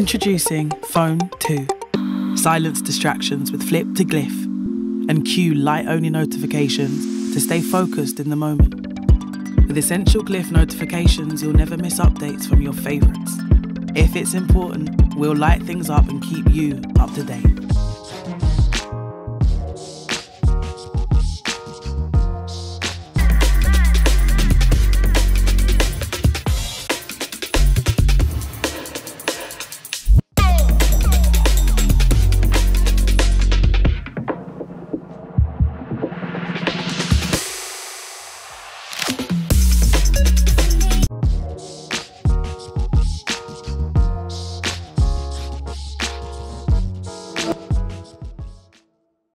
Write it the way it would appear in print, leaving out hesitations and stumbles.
Introducing Phone 2. Silence distractions with flip to glyph and cue light-only notifications to stay focused in the moment. With essential glyph notifications, you'll never miss updates from your favourites. If it's important, we'll light things up and keep you up to date.